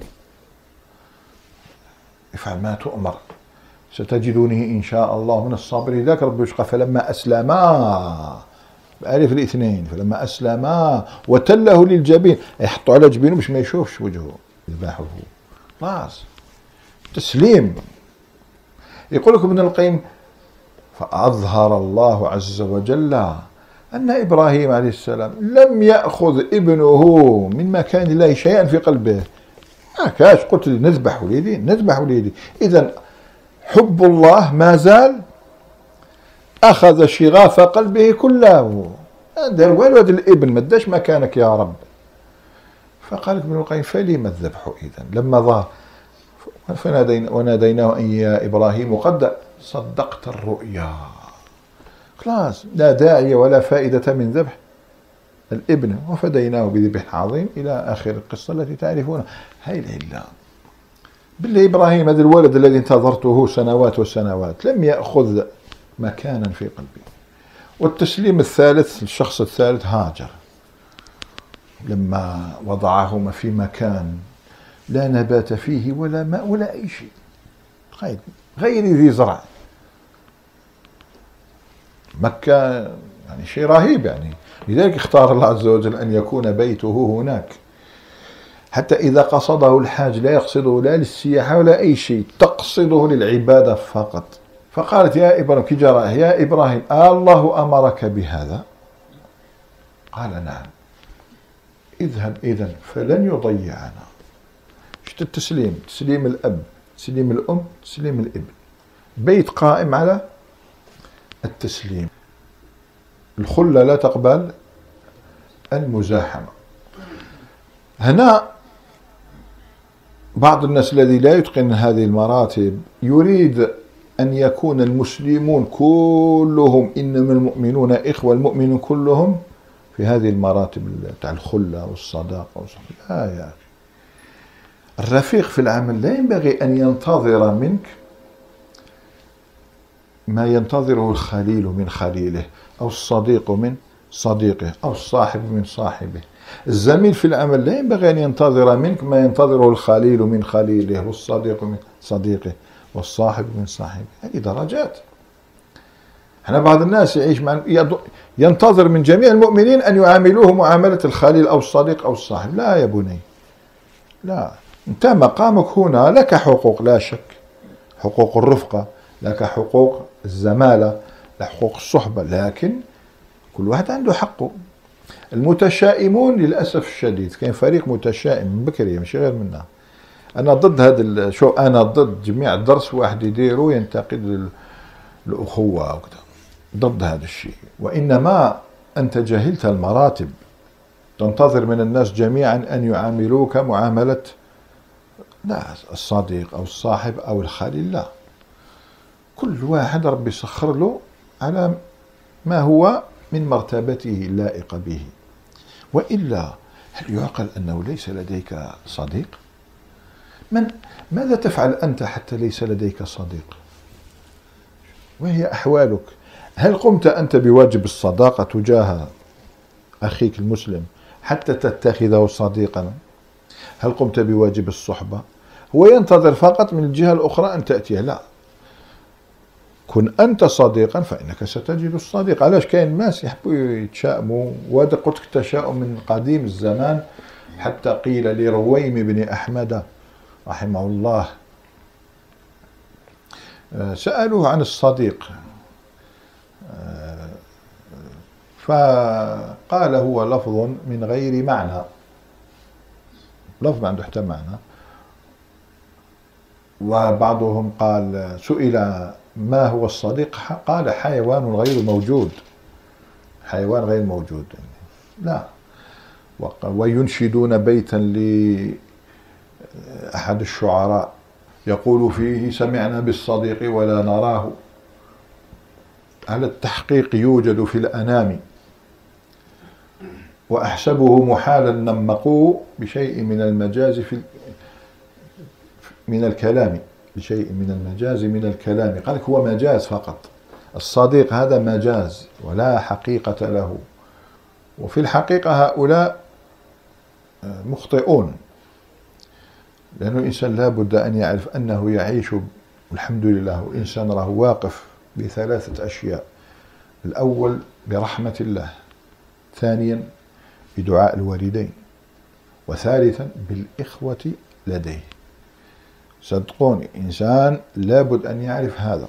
افعل ما تؤمر ستجدني إن شاء الله من الصابرين. ذاك ربي يشقى فلما أسلما بألف الاثنين فلما أسلما وتله للجبين، يحطوا على جبينه باش ما يشوفش وجهه يذبحه. خلاص تسليم. يقول لك ابن القيم فأظهر الله عز وجل أن إبراهيم عليه السلام لم يأخذ ابنه من مكان الله شيئا في قلبه. ما كاش قلت لي نذبح وليدي نذبح وليدي. إذن حب الله ما زال أخذ شغاف قلبه كله. هذا الولد الابن ما اداش مكانك يا رب. فقال ابن القيم فلما الذبح إذن لما ظهر فنادينا وناديناه أن يا إبراهيم قد صدقت الرؤيا. خلاص لا داعي ولا فائدة من ذبح الابن، وفديناه بذبح عظيم إلى آخر القصة التي تعرفونها. هاي العلة بالله إبراهيم هذا الولد الذي انتظرته سنوات وسنوات لم يأخذ مكانا في قلبي. والتسليم الثالث الشخص الثالث هاجر، لما وضعهما في مكان لا نبات فيه ولا ماء ولا أي شيء، غير ذي زرع. مكة يعني شيء رهيب يعني. لذلك اختار الله عز وجل أن يكون بيته هناك، حتى إذا قصده الحاج لا يقصده لا للسياحة ولا أي شيء، طقس تقصده للعبادة فقط. فقالت يا إبراهيم كي جرى يا إبراهيم الله أمرك بهذا؟ قال نعم. اذهب إذن فلن يضيعنا. شفت التسليم، تسليم الأب، تسليم الأم، تسليم الابن، بيت قائم على التسليم. الخلة لا تقبل المزاحمة. هنا بعض الناس الذي لا يتقن هذه المراتب يريد أن يكون المسلمون كلهم إنما المؤمنون إخوة، المؤمنون كلهم في هذه المراتب تاع الخلة والصداقة والصحبة. لا يا أخي، الرفيق في العمل لا ينبغي أن ينتظر منك ما ينتظره الخليل من خليله، أو الصديق من صديقه، أو الصاحب من صاحبه. الزميل في العمل لا ينبغي أن ينتظر منك ما ينتظره الخليل من خليله، والصديق من صديقه، والصاحب من صاحبه. هذه درجات. هنا بعض الناس يعيش مع ينتظر من جميع المؤمنين أن يعاملوه معاملة الخليل أو الصديق أو الصاحب. لا يا بني، لا. أنت مقامك هنا لك حقوق لا شك، حقوق الرفقة، لك حقوق الزمالة، لك حقوق الصحبة، لكن كل واحد عنده حقه. المتشائمون للأسف الشديد، كاين فريق متشائم من بكري ماشي غير منا. أنا ضد هذا، شو أنا ضد جميع الدرس واحد يديروا ينتقد الأخوة وكذا، ضد هذا الشيء. وإنما أنت جهلت المراتب، تنتظر من الناس جميعا أن يعاملوك معاملة لا الصديق أو الصاحب أو الخليل، لا. كل واحد ربي سخر له على ما هو من مرتبته اللائقة به. وإلا هل يعقل أنه ليس لديك صديق؟ من ماذا تفعل أنت حتى ليس لديك صديق؟ وهي أحوالك. هل قمت أنت بواجب الصداقة تجاه أخيك المسلم حتى تتخذه صديقا؟ هل قمت بواجب الصحبة؟ هو ينتظر فقط من الجهة الأخرى أن تأتيه. لا، كن أنت صديقا فإنك ستجد الصديق. علاش كاين ناس يحبوا يتشائموا، وهذا قلت التشاؤم من قديم الزمان، حتى قيل لرويم بن أحمد رحمه الله، سألوه عن الصديق فقال هو لفظ من غير معنى، لفظ ما عنده حتى معنى. وبعضهم قال سئل ما هو الصديق قال حيوان غير موجود، حيوان غير موجود. لا. وينشدون بيتا لأحد الشعراء يقول فيه سمعنا بالصديق ولا نراه، على التحقيق يوجد في الأنام، وأحسبه محالا نمقوه بشيء من المجاز في من الكلام، بشيء من المجاز من الكلام. قال لك هو مجاز فقط، الصديق هذا مجاز ولا حقيقة له. وفي الحقيقة هؤلاء مخطئون، لأنه الإنسان لا بد أن يعرف أنه يعيش الحمد لله، إنسان راه واقف بثلاثة أشياء: الأول برحمة الله، ثانيا بدعاء الوالدين، وثالثا بالإخوة لديه. صدقوني إنسان لابد أن يعرف هذا.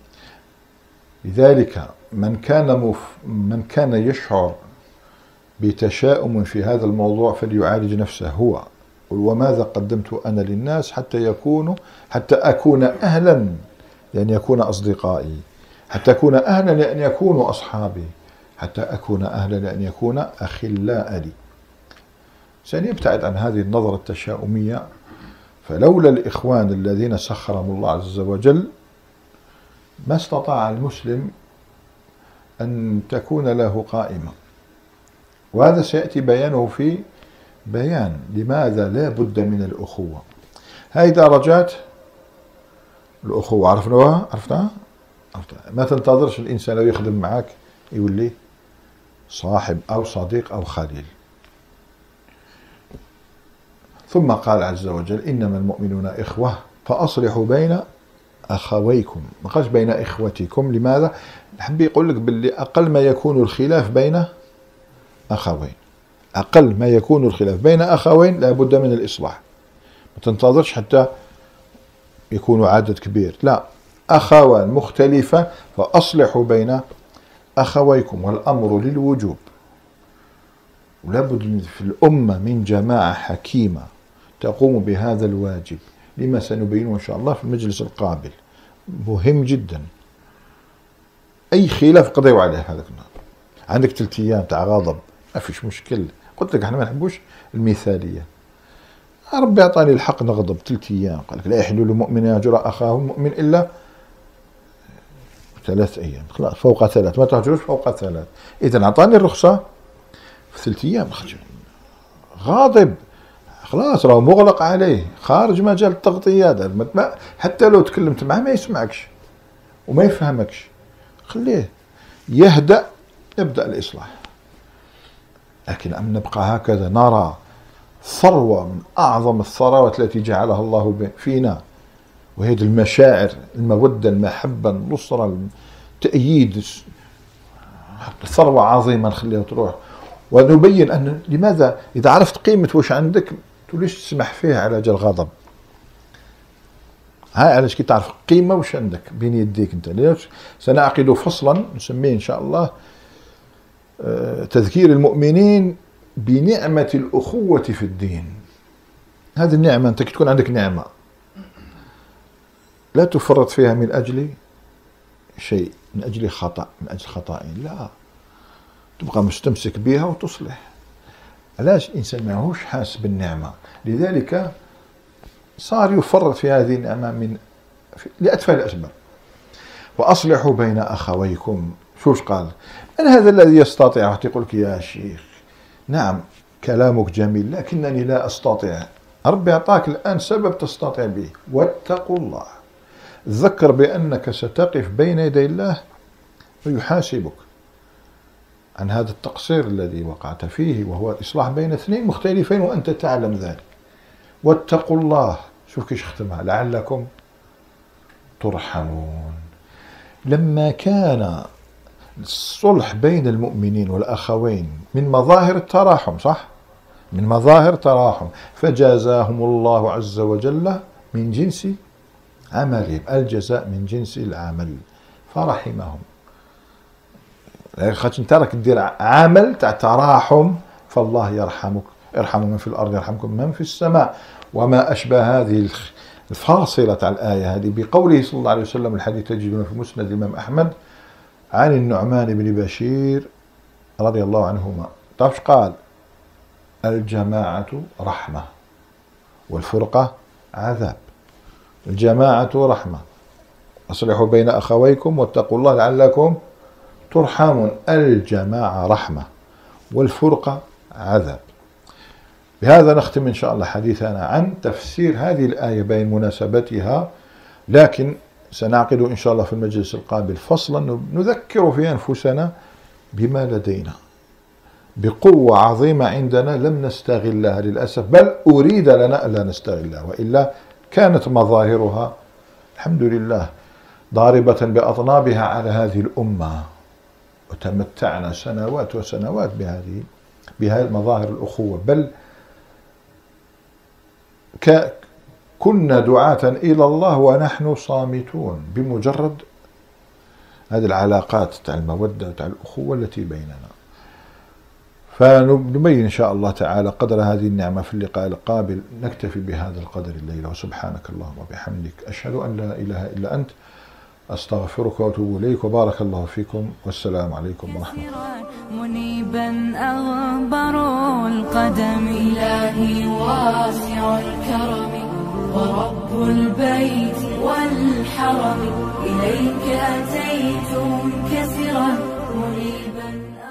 لذلك من كان مف... من كان يشعر بتشاؤم في هذا الموضوع فليعالج نفسه هو. وماذا قدمت أنا للناس حتى يكونوا حتى أكون أهلا لأن يكون أصدقائي، حتى أكون أهلا لأن يكونوا أصحابي، حتى أكون أهلا لأن يكون أخلاء لي. سنبتعد عن هذه النظرة التشاؤمية. فلولا الإخوان الذين سخرهم الله عز وجل ما استطاع المسلم أن تكون له قائمة. وهذا سيأتي بيانه في بيان لماذا لا بد من الأخوة. هذه درجات الأخوة عرفناها عرفتها عرفتها. ما تنتظرش الإنسان لو يخدم معك يولي صاحب أو صديق أو خليل. ثم قال عز وجل إنما المؤمنون إخوة فأصلحوا بين أخويكم، ما قالش بين إخوتكم. لماذا؟ نحب يقول لك باللي أقل ما يكون الخلاف بين أخوين، أقل ما يكون الخلاف بين أخوين لا بد من الإصلاح. ما تنتظرش حتى يكونوا عدد كبير، لا، أخوان مختلفة فأصلحوا بين أخويكم، والأمر للوجوب. ولابد في الأمة من جماعة حكيمة تقوم بهذا الواجب، لما سنبينه إن شاء الله في المجلس القابل. مهم جدا. أي خلاف قضيوا عليه هذا النهار. عندك ثلاث أيام تاع غضب ما فيش مشكل، قلت لك احنا ما نحبوش المثالية. ربي أعطاني الحق نغضب ثلاث أيام، قال لك لا يحل للمؤمن يهجر أخاه المؤمن إلا ثلاث أيام، خلاص فوق ثلاث، ما تهجروش فوق ثلاث. إذا أعطاني الرخصة في ثلاث أيام، غاضب خلاص راه مغلق عليه، خارج مجال التغطية، حتى لو تكلمت معه ما يسمعكش وما يفهمكش، خليه يهدأ، نبدأ الإصلاح. لكن أم نبقى هكذا نرى ثروة من أعظم الثروات التي جعلها الله فينا، وهي المشاعر، المودة، المحبة، النصرة، التأييد، ثروة عظيمة نخليها تروح. ونبين أن لماذا إذا عرفت قيمة واش عندك توليش تسمح فيه على جال غضب. هاي علاش كي تعرف قيمة واش عندك بين يديك انت. سنعقد فصلا نسميه إن شاء الله تذكير المؤمنين بنعمة الأخوة في الدين. هذه النعمة أنت تكون عندك نعمة لا تفرط فيها من أجل شيء، من أجل خطأ، من أجل خطأين، لا، تبقى مستمسك بها وتصلح. علاش الإنسان ماهوش حاس بالنعمة، لذلك صار يفرط في هذه النعمة من لأتفه الأسباب. وأصلحوا بين أخويكم. شوش قال؟ من هذا الذي يستطيع؟ يقول لك يا شيخ نعم كلامك جميل لكنني لا أستطيع. ربي أعطاك الآن سبب تستطيع به، واتقوا الله. تذكر بأنك ستقف بين يدي الله ويحاسبك عن هذا التقصير الذي وقعت فيه، وهو الإصلاح بين اثنين مختلفين وأنت تعلم ذلك. واتقوا الله. شوف كيش ختمها، لعلكم ترحمون. لما كان الصلح بين المؤمنين والأخوين من مظاهر التراحم، صح؟ من مظاهر التراحم، فجازاهم الله عز وجل من جنس عملهم، الجزاء من جنس العمل، فرحمهم. خاطر انت راك دير عمل تاع تراحم، فالله يرحمك. ارحموا من في الأرض يرحمكم من في السماء. وما أشبه هذه الفاصلة تاع الآية هذه بقوله صلى الله عليه وسلم، الحديث تجدونه في مسند الإمام أحمد عن النعمان بن بشير رضي الله عنهما. تعرف قال؟ الجماعة رحمة والفرقة عذاب. الجماعة رحمة، أصلحوا بين أخويكم واتقوا الله لعلكم ترحمون. الجماعة رحمة والفرقة عذاب. بهذا نختم إن شاء الله حديثنا عن تفسير هذه الآية بين مناسبتها، لكن سنعقد إن شاء الله في المجلس القابل فصلا نذكر في أنفسنا بما لدينا بقوة عظيمة عندنا لم نستغلها للأسف، بل أريد لنا ألا نستغلها، وإلا كانت مظاهرها الحمد لله ضاربة بأطنابها على هذه الأمة، وتمتعنا سنوات وسنوات بهذه بهذه مظاهر الأخوة. بل ك كنا دعاة إلى الله ونحن صامتون بمجرد هذه العلاقات تاع المودة وتاع الأخوة التي بيننا. فنبين إن شاء الله تعالى قدر هذه النعمة في اللقاء القابل. نكتفي بهذا القدر الليلة، وسبحانك اللهم وبحمدك أشهد أن لا إله إلا أنت أستغفرك وأتوب إليك، وبارك الله فيكم، والسلام عليكم ورحمة الله. منيبا أغبر القدم، إلهي واسع الكرم ورب البيت والحرم، إليك أتيت منكسرا منيبا